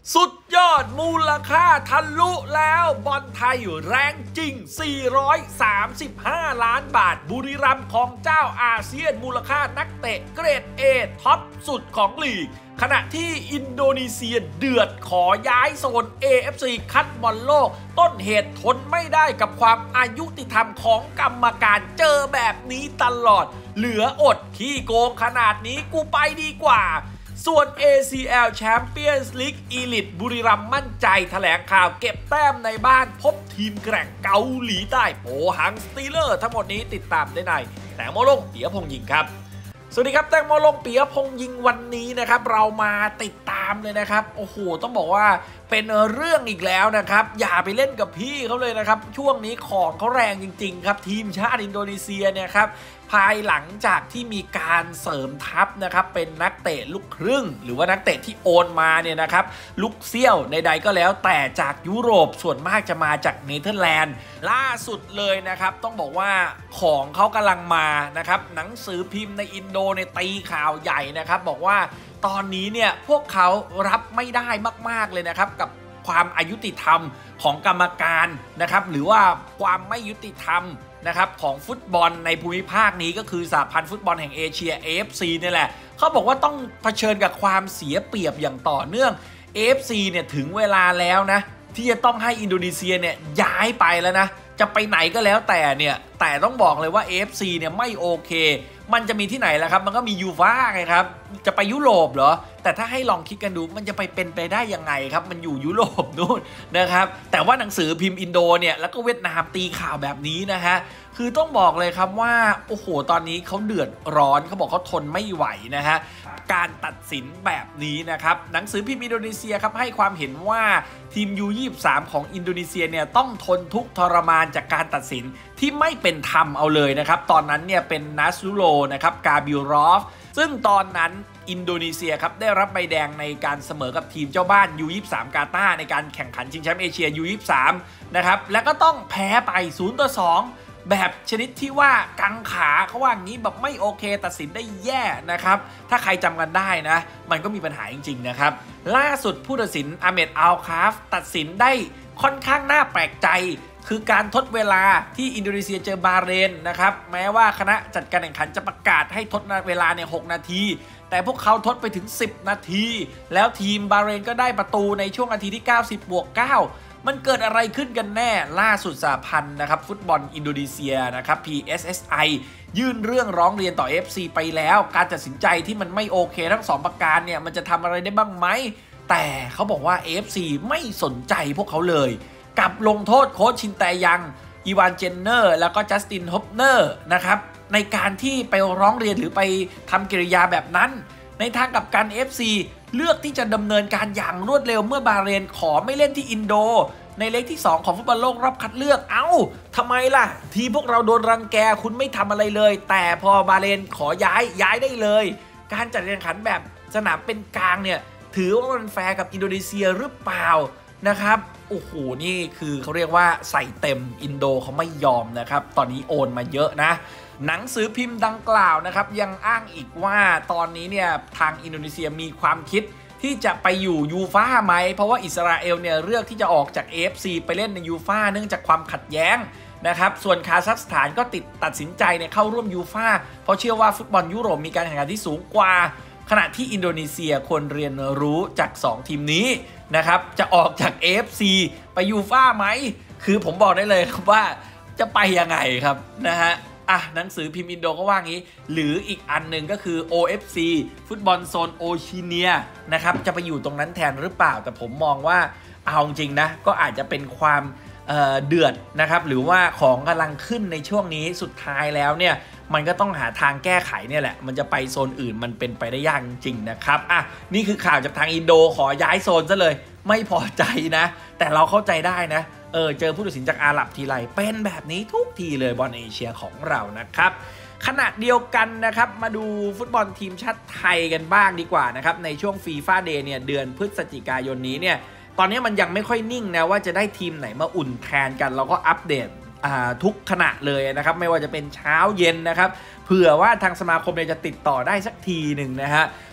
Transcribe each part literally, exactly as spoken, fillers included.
สุดยอดมูลค่าทะลุแล้วบอลไทยแรงจริงสี่ร้อยสามสิบห้าล้านบาทบุรีรัมย์ของเจ้าอาเซียนมูลค่านักเตะเกรด เอ ท็อปสุดของลีกขณะที่อินโดนีเซียเดือดขอย้ายโซน เอ เอฟ ซี คัดบอลโลกต้นเหตุทนไม่ได้กับความอายุติธรรมของกรรมการเจอแบบนี้ตลอดเหลืออดขี้โกงขนาดนี้กูไปดีกว่าส่วน เอ ซี แอล Champions League Elite บุรีรัมย์มั่นใจแถลงข่าวเก็บแต้มในบ้านพบทีมแกร่งเกาหลีใต้โปหังสตีเลอร์ทั้งหมดนี้ติดตามได้ในแตงโมลงเปียพงษ์ยิงครับสวัสดีครับแตงโมลงเปียพงษ์ยิงวันนี้นะครับเรามาติดตามเลยนะครับโอ้โหต้องบอกว่าเป็นเรื่องอีกแล้วนะครับอย่าไปเล่นกับพี่เขาเลยนะครับช่วงนี้ของเขาแรงจริงๆครับทีมชาติอินโดนีเซียเนี่ยครับภายหลังจากที่มีการเสริมทัพนะครับเป็นนักเตะลูกครึ่งหรือว่านักเตะที่โอนมาเนี่ยนะครับลูกเซี่ยวใดๆก็แล้วแต่จากยุโรปส่วนมากจะมาจากเนเธอร์แลนด์ล่าสุดเลยนะครับต้องบอกว่าของเขากำลังมานะครับหนังสือพิมพ์ในอินโดในตีข่าวใหญ่นะครับบอกว่าตอนนี้เนี่ยพวกเขารับไม่ได้มากๆเลยนะครับกับความอายุติธรรมของกรรมการนะครับหรือว่าความไม่ยุติธรรมนะครับของฟุตบอลในภูมิภาคนี้ก็คือสหพันธ์ฟุตบอลแห่งเอเชีย เอ เอฟ ซี นี่แหละเขาบอกว่าต้องเผชิญกับความเสียเปรียบอย่างต่อเนื่อง เอ เอฟ ซี เนี่ยถึงเวลาแล้วนะที่จะต้องให้อินโดนีเซียเนี่ยย้ายไปแล้วนะจะไปไหนก็แล้วแต่เนี่ยแต่ต้องบอกเลยว่า เอ เอฟ ซี เนี่ยไม่โอเคมันจะมีที่ไหนล่ะครับมันก็มียูฟ่าไงครับจะไปยุโรปเหรอแต่ถ้าให้ลองคิดกันดูมันจะไปเป็นไปได้ยังไงครับมันอยู่ยุโรปนู่นนะครับแต่ว่าหนังสือพิมพ์อินโดเนี่ยแล้วก็เวียดนามตีข่าวแบบนี้นะฮะคือต้องบอกเลยครับว่าโอ้โหตอนนี้เขาเดือดร้อนเขาบอกเขาทนไม่ไหวนะฮะการตัดสินแบบนี้นะครับหนังสือพิมพ์อินโดนีเซียครับให้ความเห็นว่าทีม ยู ยี่สิบสาม ของอินโดนีเซียเนี่ยต้องทนทุกข์ทรมานจากการตัดสินที่ไม่เป็นธรรมเอาเลยนะครับตอนนั้นเนี่ยเป็นนัสรุโลนะครับกาบิลรอฟซึ่งตอนนั้นอินโดนีเซียครับได้รับใบแดงในการเสมอกับทีมเจ้าบ้าน ยู ยี่สิบสาม กาตาร์ในการแข่งขันชิงแชมป์เอเชีย ยู ยี่สิบสาม นะครับแล้วก็ต้องแพ้ไปศูนย์ต่อสองแบบชนิดที่ว่ากังขาเขาว่างี้แบบไม่โอเคตัดสินได้แย่นะครับถ้าใครจำกันได้นะมันก็มีปัญหาจริงๆนะครับล่าสุดผู้ตัดสินอาเมดอัลคาฟตัดสินได้ค่อนข้างน่าแปลกใจคือการทดเวลาที่อินโดนีเซียเจอบาห์เรนนะครับแม้ว่าคณะจัดการแข่งขันจะประกาศให้ทดเวลาเนี่ยหกนาทีแต่พวกเขาทดไปถึงสิบนาทีแล้วทีมบาห์เรนก็ได้ประตูในช่วงนาทีที่เก้าสิบบวกเก้ามันเกิดอะไรขึ้นกันแน่ล่าสุดสหพันธ์นะครับฟุตบอลอินโดนีเซียนะครับ พี เอส เอส ไอ ยื่นเรื่องร้องเรียนต่อ เอฟ ซี ไปแล้วการตัดสินใจที่มันไม่โอเคทั้งสองประการเนี่ยมันจะทำอะไรได้บ้างไหมแต่เขาบอกว่า เอฟ ซี ไม่สนใจพวกเขาเลยกับลงโทษโค้ชชินแตยังอีวานเจนเนอร์แล้วก็จัสตินฮอปเนอร์นะครับในการที่ไปร้องเรียนหรือไปทำกิริยาแบบนั้นในทางกับการ เอฟ ซี เลือกที่จะดำเนินการอย่างรวดเร็วเมื่อบาห์เรนขอไม่เล่นที่อินโดในเล็กที่สองของฟุตบอลโลกรอบคัดเลือกเอ้าทำไมล่ะทีพวกเราโดนรังแกคุณไม่ทำอะไรเลยแต่พอบาห์เรนขอย้ายย้ายได้เลยการจัดการแข่งขันแบบสนามเป็นกลางเนี่ยถือว่ามันแฟร์กับอินโดนีเซียหรือเปล่านะครับโอ้โหนี่คือเขาเรียกว่าใส่เต็มอินโดเขาไม่ยอมนะครับตอนนี้โอนมาเยอะนะหนังสือพิมพ์ดังกล่าวนะครับยังอ้างอีกว่าตอนนี้เนี่ยทางอินโดนีเซียมีความคิดที่จะไปอยู่ยูฟ่าไหมเพราะว่าอิสราเอลเนี่ยเลือกที่จะออกจาก เอ เอฟ ซี ไปเล่นในยูฟ่าเนื่องจากความขัดแย้งนะครับส่วนคาซัคสถานก็ติดตัดสินใจเนี่ยเข้าร่วมยูฟ่าเพราะเชื่อว่าฟุตบอลยุโรปมีการแข่งขันที่สูงกว่าขณะที่อินโดนีเซียควรเรียนรู้จากสองทีมนี้นะครับจะออกจาก เอ เอฟ ซี ไปยูฟ่าไหมคือผมบอกได้เลยครับว่าจะไปยังไงครับนะฮะอ่ะหนังสือพิมพ์อินโดก็ว่างี้หรืออีกอันหนึ่งก็คือ โอ เอฟ ซี ฟุตบอลโซนโอชิเนียนะครับจะไปอยู่ตรงนั้นแทนหรือเปล่าแต่ผมมองว่าเอาจริงนะก็อาจจะเป็นความเอ่อเดือดนะครับหรือว่าของกำลังขึ้นในช่วงนี้สุดท้ายแล้วเนี่ยมันก็ต้องหาทางแก้ไขเนี่ยแหละมันจะไปโซนอื่นมันเป็นไปได้ยากจริงๆนะครับอ่ะนี่คือข่าวจากทางอินโดขอย้ายโซนซะเลยไม่พอใจนะแต่เราเข้าใจได้นะเออเจอผู้ตัดสินจากอาหรับทีไรเป็นแบบนี้ทุกทีเลยบอลเอเชียของเรานะครับขณะเดียวกันนะครับมาดูฟุตบอลทีมชาติไทยกันบ้างดีกว่านะครับในช่วงฟีฟ่าเดย์เนี่ยเดือนพฤศจิกายนนี้เนี่ยตอนนี้มันยังไม่ค่อยนิ่งนะว่าจะได้ทีมไหนมาอุ่นแทนกันเราก็อัปเดตทุกขณะเลยนะครับไม่ว่าจะเป็นเช้าเย็นนะครับเผื่อว่าทางสมาคมเนี่ยจะติดต่อได้สักทีหนึ่งนะฮะ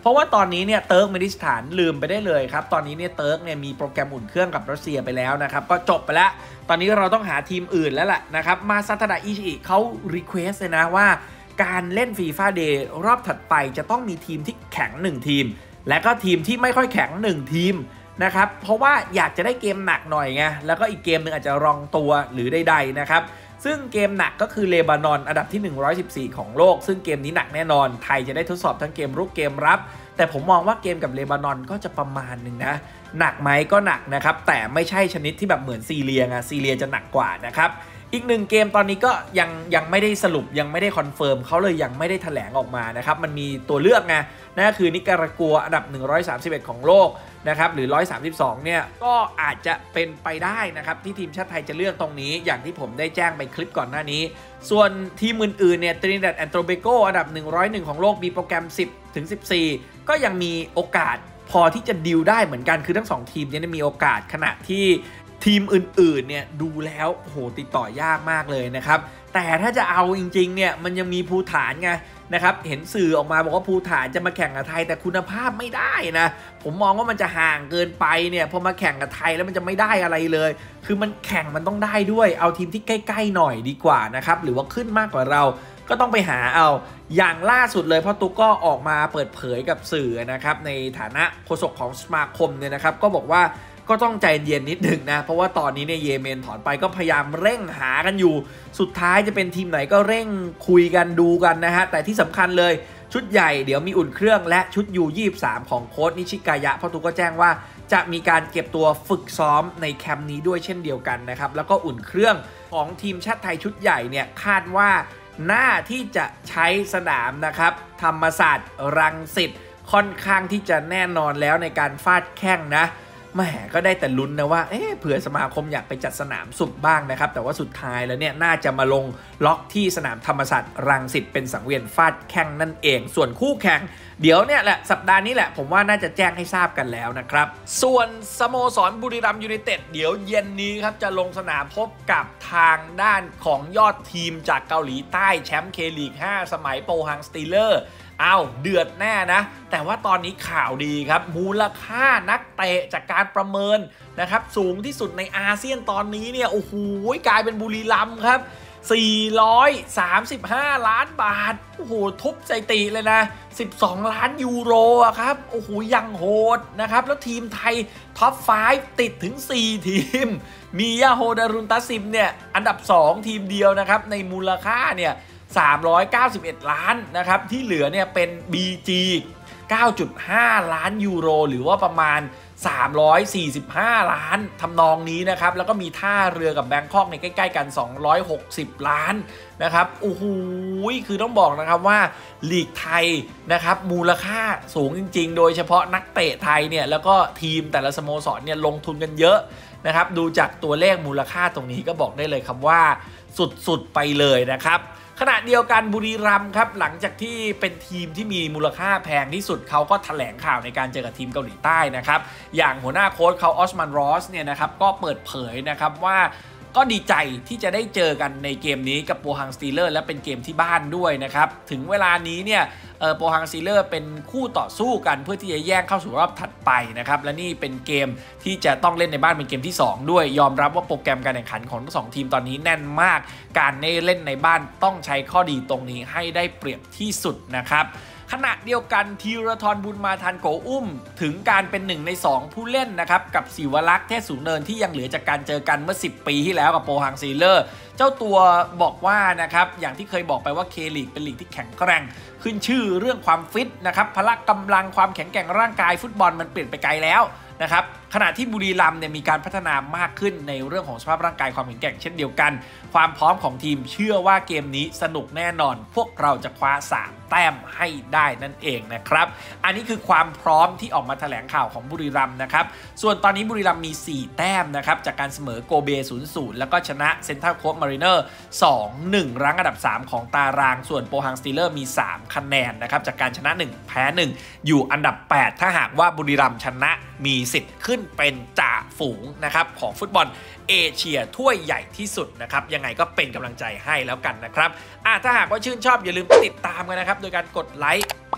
เพราะว่าตอนนี้เนี่ยเติร์กเมนิสถานลืมไปได้เลยครับตอนนี้เนี่ยเติร์กเนี่ยมีโปรแกรมอุ่นเครื่องกับรัสเซียไปแล้วนะครับก็จบไปแล้วตอนนี้เราต้องหาทีมอื่นแล้วแหละนะครับมาซาตาดะอิชิเขารีเควสเลยนะว่าการเล่นฟีฟ่าเดย์รอบถัดไปจะต้องมีทีมที่แข็งหนึ่งทีมและก็ทีมที่ไม่ค่อยแข็งหนึ่งทีมนะครับเพราะว่าอยากจะได้เกมหนักหน่อยไงแล้วก็อีกเกมหนึ่งอาจจะรองตัวหรือใดๆนะครับซึ่งเกมหนักก็คือเลบานอนอันดับที่หนึ่งร้อยสิบสี่ของโลกซึ่งเกมนี้หนักแน่นอนไทยจะได้ทดสอบทั้งเกมรุกเกมรับแต่ผมมองว่าเกมกับเลบานอนก็จะประมาณหนึ่งนะหนักไหมก็หนักนะครับแต่ไม่ใช่ชนิดที่แบบเหมือนซีเรียไงซีเรียจะหนักกว่านะครับอีกหนึ่งเกมตอนนี้ก็ยังยังไม่ได้สรุปยังไม่ได้คอนเฟิร์มเขาเลยยังไม่ได้แถลงออกมานะครับมันมีตัวเลือกไงนั่นก็คือนิการากัวอันดับหนึ่งร้อยสามสิบเอ็ดของโลกนะครับหรือหนึ่งร้อยสามสิบสองเนี่ยก็อาจจะเป็นไปได้นะครับที่ทีมชาติไทยจะเลือกตรงนี้อย่างที่ผมได้แจ้งไปคลิปก่อนหน้านี้ส่วนทีมอื่นๆเนี่ยตรินิดัดแอนด์โตแบโกอันดับหนึ่งร้อยเอ็ดของโลกมีโปรแกรมสิบถึงสิบสี่ก็ยังมีโอกาสพอที่จะดีลได้เหมือนกันคือทั้งสองทีมเนี่ยมีโอกาสขณะที่ทีมอื่นๆเนี่ยดูแล้วโหติดต่อยากมากเลยนะครับแต่ถ้าจะเอาจริงๆเนี่ยมันยังมีภูฐานไงนะครับเห็นสื่อออกมาบอกว่าภูฐานจะมาแข่งกับไทยแต่คุณภาพไม่ได้นะผมมองว่ามันจะห่างเกินไปเนี่ยพอมาแข่งกับไทยแล้วมันจะไม่ได้อะไรเลยคือมันแข่งมันต้องได้ด้วยเอาทีมที่ใกล้ๆหน่อยดีกว่านะครับหรือว่าขึ้นมากกว่าเราก็ต้องไปหาเอาอย่างล่าสุดเลยพ่อตุ๊กก็ออกมาเปิดเผยกับสื่อนะครับในฐานะโฆษกของสมาคมเนี่ยนะครับก็บอกว่าก็ต้องใจเย็นนิดหนึ่งนะเพราะว่าตอนนี้เนี่ยเยเมนถอนไปก็พยายามเร่งหากันอยู่สุดท้ายจะเป็นทีมไหนก็เร่งคุยกันดูกันนะฮะแต่ที่สำคัญเลยชุดใหญ่เดี๋ยวมีอุ่นเครื่องและชุด ยู ยี่สิบสาม ของโค้ชนิชิกายะพ่อตุ๊กก็แจ้งว่าจะมีการเก็บตัวฝึกซ้อมในแคมป์นี้ด้วยเช่นเดียวกันนะครับแล้วก็อุ่นเครื่องของทีมชาติไทยชุดใหญ่เนี่ยคาดว่าน่าที่จะใช้สนามนะครับธรรมศาสตร์รังสิตค่อนข้างที่จะแน่นอนแล้วในการฟาดแข้งนะแหมก็ได้แต่ลุ้นนะว่าเอ๊ะเผื่อสมาคมอยากไปจัดสนามสุบบ้างนะครับแต่ว่าสุดท้ายแล้วเนี่ยน่าจะมาลงล็อกที่สนามธรรมศาสตร์รังสิตเป็นสังเวียนฟาดแข้งนั่นเองส่วนคู่แข่งเดี๋ยวเนี่ยแหละสัปดาห์นี้แหละผมว่าน่าจะแจ้งให้ทราบกันแล้วนะครับส่วนสโมสรบุรีรัมย์ยูไนเต็ดเดี๋ยวเย็นนี้ครับจะลงสนามพบกับทางด้านของยอดทีมจากเกาหลีใต้แชมป์เคลีกห้าสมัยโปฮังสตีเลอร์อ้าวเดือดแน่นะแต่ว่าตอนนี้ข่าวดีครับมูลค่านักเตะจากการประเมินนะครับสูงที่สุดในอาเซียนตอนนี้เนี่ยโอ้โหกลายเป็นบุรีรัมย์ครับสี่ร้อยสามสิบห้าล้านบาทโอ้โหทุบสถิติเลยนะสิบสองล้านยูโรอะครับโอ้โหยังโหดนะครับแล้วทีมไทยท็อปห้าติดถึงสี่ทีมมียาโฮดารุนตัสซิมเนี่ยอันดับสองทีมเดียวนะครับในมูลค่าเนี่ยสามร้อยเก้าสิบเอ็ดล้านนะครับที่เหลือเนี่ยเป็น บี จี เก้าจุดห้า ล้านยูโรหรือว่าประมาณสามร้อยสี่สิบห้าล้านทำนองนี้นะครับแล้วก็มีท่าเรือกับแบงคอกในใกล้ๆกันสองร้อยหกสิบล้านนะครับโอ้โหคือต้องบอกนะครับว่าลีกไทยนะครับมูลค่าสูงจริงๆโดยเฉพาะนักเตะไทยเนี่ยแล้วก็ทีมแต่ละสโมสรเนี่ยลงทุนกันเยอะนะครับดูจากตัวเลขมูลค่าตรงนี้ก็บอกได้เลยครับว่าสุดๆไปเลยนะครับขณะเดียวกันบุรีรัมย์ครับหลังจากที่เป็นทีมที่มีมูลค่าแพงที่สุดเขาก็แถลงข่าวในการเจอกับทีมเกาหลีใต้นะครับอย่างหัวหน้าโค้ชเขาออสมันรอสเนี่ยนะครับก็เปิดเผยนะครับว่าก็ดีใจที่จะได้เจอกันในเกมนี้กับโปฮังสตีเลอร์และเป็นเกมที่บ้านด้วยนะครับถึงเวลานี้เนี่ยโปฮังสตีเลอร์เป็นคู่ต่อสู้กันเพื่อที่จะแย่งเข้าสู่รอบถัดไปนะครับและนี่เป็นเกมที่จะต้องเล่นในบ้านเป็นเกมที่สองด้วยยอมรับว่าโปรแกรมการแข่งขันของทั้งสองทีมตอนนี้แน่นมากการเล่นในบ้านต้องใช้ข้อดีตรงนี้ให้ได้เปรียบที่สุดนะครับขณะเดียวกันธีรทรบุญมาทันโกอุ้มถึงการเป็นหนึ่งในสองผู้เล่นนะครับกับศิวลักษณ์เทศสูงเนินที่ยังเหลือจากการเจอกันเมื่อสิบปีที่แล้วกับโปฮังซีเลอร์เจ้าตัวบอกว่านะครับอย่างที่เคยบอกไปว่าเคลีกเป็นลีกที่แข็งแกร่งขึ้นชื่อเรื่องความฟิตนะครับพละกำลังความแข็งแกร่งร่างกายฟุตบอลมันเปลี่ยนไปไกลแล้วนะครับขณะที่บุรีรัมย์เนี่ยมีการพัฒนามากขึ้นในเรื่องของสภาพร่างกายความแข็งแกร่งเช่นเดียวกันความพร้อมของทีมเชื่อว่าเกมนี้สนุกแน่นอนพวกเราจะคว้าสามแต้มให้ได้นั่นเองนะครับอันนี้คือความพร้อมที่ออกมาแถลงข่าวของบุรีรัมย์นะครับส่วนตอนนี้บุรีรัมย์มีสี่แต้มนะครับจากการเสมอโกเบ ศูนย์ศูนย์ แล้วก็ชนะเซ็นทรัลโค้ชมารีเนอร์ สองหนึ่ง รั้งอันดับสามของตารางส่วนโปฮังสตีเลอร์มีสามคะแนนนะครับจากการชนะหนึ่งแพ้หนึ่งอยู่อันดับแปดถ้าหากว่าบุรีรัมย์ชนะมีสิทธิ์ขึ้นเป็นจ่าฝูงนะครับของฟุตบอลเอเชียถ้วยใหญ่ที่สุดนะครับยังไงก็เป็นกำลังใจให้แล้วกันนะครับอ่ะถ้าหากว่าชื่นชอบอย่าลืมติดตามกันนะครับโดยการกดไลค์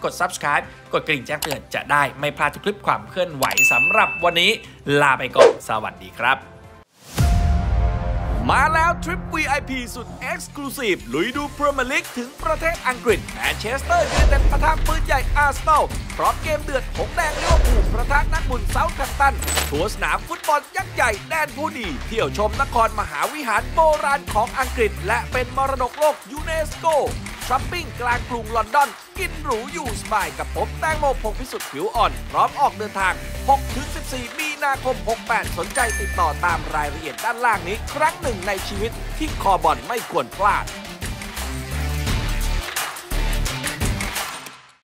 กด ซับสไครบ์ กดกระดิ่งแจ้งเตือนจะได้ไม่พลาดทุกคลิปความเคลื่อนไหวสำหรับวันนี้ลาไปก่อนสวัสดีครับมาแล้วทริป วี ไอ พี สุด Exclusive ลุยดูพรีเมียร์ลีกถึงประเทศอังกฤษแมนเชสเตอร์ยูไนเต็ดปะทะปืนใหญ่อาร์เซนอลพร้อมเกมเดือดหงแดงลิเวอร์พูลประทะนักบุญเซาท์แฮมป์ตันทัวร์สนามฟุตบอลยักษ์ใหญ่แดนผู้ดีเที่ยวชมนครมหาวิหารโบราณของอังกฤษและเป็นมรดกโลกยูเนสโกช้อปปิ้งกลางกรุงลอนดอนกินหรูอยู่สบายกับผมแตงโมพงษ์พิสุทธิ์ผิวอ่อนพร้อมออกเดินทาง หกถึงสิบสี่ มีนาคม หกแปด สนใจติดต่อตามรายละเอียดด้านล่างนี้ครั้งหนึ่งในชีวิตที่คอบอลไม่ควรพลาด